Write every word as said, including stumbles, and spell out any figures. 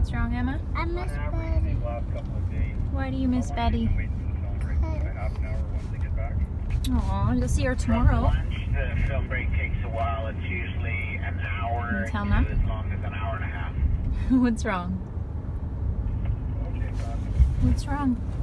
What's wrong, Emma? I miss Betty. Why do you miss Betty? Aw, you'll see her tomorrow. Lunch, the film break takes a while. It's usually an hour Can you tell to now? as long as an hour and a half. What's wrong? What's wrong?